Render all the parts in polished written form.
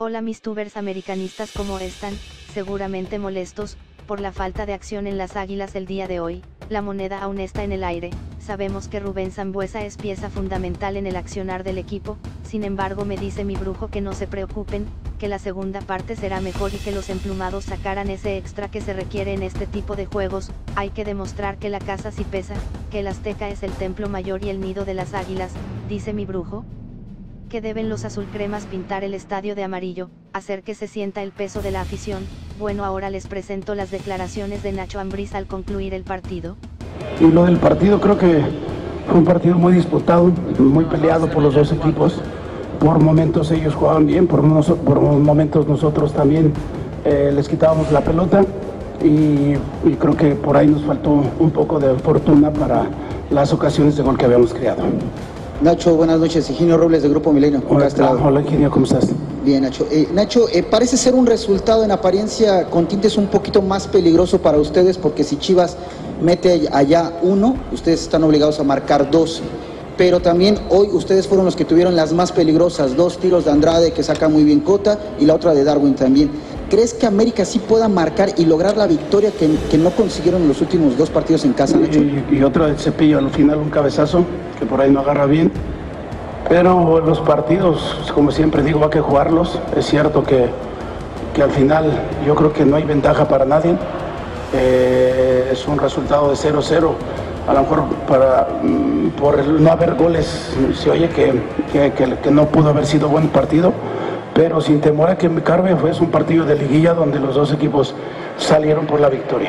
Hola mis tubers americanistas, ¿cómo están? Seguramente molestos por la falta de acción en las Águilas el día de hoy. La moneda aún está en el aire. Sabemos que Rubén Sambueza es pieza fundamental en el accionar del equipo, sin embargo me dice mi brujo que no se preocupen, que la segunda parte será mejor y que los emplumados sacarán ese extra que se requiere en este tipo de juegos. Hay que demostrar que la casa sí pesa, que el Azteca es el templo mayor y el nido de las Águilas, dice mi brujo. Que deben los azulcremas pintar el estadio de amarillo, hacer que se sienta el peso de la afición. Bueno, ahora les presento las declaraciones de Nacho Ambriz al concluir el partido. Y lo del partido, creo que fue un partido muy disputado, muy peleado por los dos equipos. Por momentos ellos jugaban bien, por momentos nosotros también les quitábamos la pelota y creo que por ahí nos faltó un poco de fortuna para las ocasiones de gol que habíamos creado. Nacho, buenas noches. Higinio Robles, de Grupo Milenio. Hola, Higinio, ¿cómo estás? Bien, Nacho. Nacho, parece ser un resultado en apariencia con tintes un poquito más peligroso para ustedes, porque si Chivas mete allá 1, ustedes están obligados a marcar 2. Pero también hoy ustedes fueron los que tuvieron las más peligrosas, 2 tiros de Andrade que saca muy bien Cota y la otra de Darwin también. ¿Crees que América sí pueda marcar y lograr la victoria que no consiguieron en los últimos 2 partidos en casa, Nacho? Y otra del Cepillo al final, un cabezazo que por ahí no agarra bien. Pero los partidos, como siempre digo, hay que jugarlos. Es cierto que al final yo creo que no hay ventaja para nadie. Es un resultado de 0-0. A lo mejor por el no haber goles se oye que no pudo haber sido buen partido, pero sin temor a que me cargue, fue un partido de liguilla donde los dos equipos salieron por la victoria.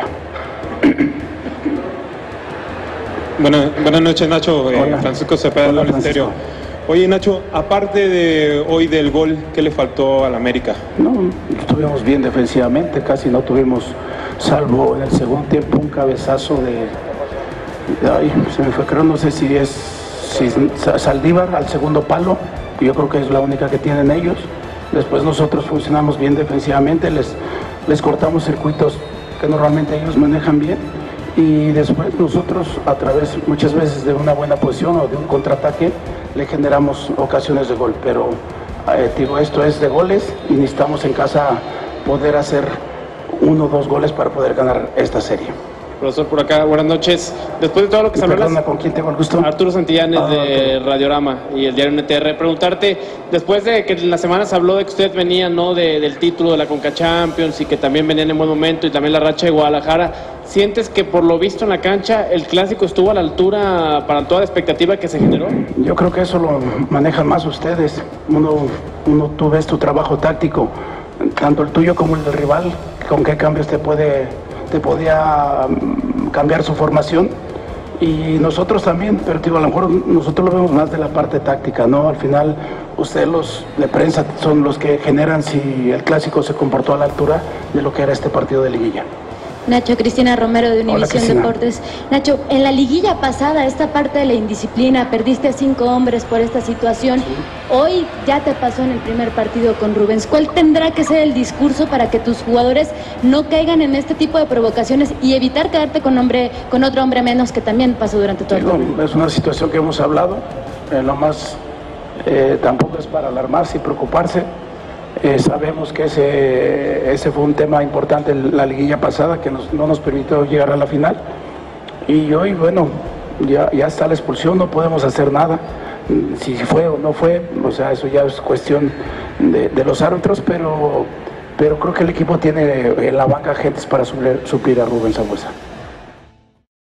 Buenas noches, Nacho. Francisco Cepeda del Ministerio. Oye, Nacho, aparte de hoy del gol, ¿qué le faltó al América? No, estuvimos bien defensivamente, casi no tuvimos, salvo en el segundo tiempo un cabezazo se me fue, creo, no sé si Saldívar al segundo palo. Yo creo que es la única que tienen ellos. Después nosotros funcionamos bien defensivamente, les cortamos circuitos que normalmente ellos manejan bien, y después nosotros a través muchas veces de una buena posición o de un contraataque le generamos ocasiones de gol. Pero digo, esto es de goles y necesitamos en casa poder hacer 1 o 2 goles para poder ganar esta serie. Profesor, por acá, buenas noches. Después de todo lo que se habló... ¿Con quién tengo el gusto? Arturo Santillanes, de okay. Radiorama y el diario NTR. Preguntarte, después de que en la semana se habló de que ustedes venían, ¿no?, del título de la Conca Champions y que también venían en buen momento, y también la racha de Guadalajara, ¿sientes que por lo visto en la cancha el clásico estuvo a la altura para toda la expectativa que se generó? Yo creo que eso lo manejan más ustedes. Tú ves tu trabajo táctico, tanto el tuyo como el del rival, con qué cambios te podía cambiar su formación, y nosotros también, pero digo, a lo mejor nosotros lo vemos más de la parte táctica, ¿no? Al final ustedes los de prensa son los que generan si el clásico se comportó a la altura de lo que era este partido de liguilla. Nacho, Cristina Romero, de Univisión Deportes. Nacho, en la liguilla pasada, esta parte de la indisciplina, perdiste a 5 hombres por esta situación. Sí. Hoy ya te pasó en el primer partido con Rubens. ¿Cuál tendrá que ser el discurso para que tus jugadores no caigan en este tipo de provocaciones y evitar quedarte con otro hombre menos, que también pasó durante todo el partido? Es una situación que hemos hablado. Lo más tampoco es para alarmarse y preocuparse. Sabemos que ese fue un tema importante en la liguilla pasada, que no nos permitió llegar a la final, y hoy, bueno, ya está la expulsión, no podemos hacer nada. Si fue o no fue, o sea, eso ya es cuestión de los árbitros, pero creo que el equipo tiene en la banca agentes para suplir a Rubén Sambueza.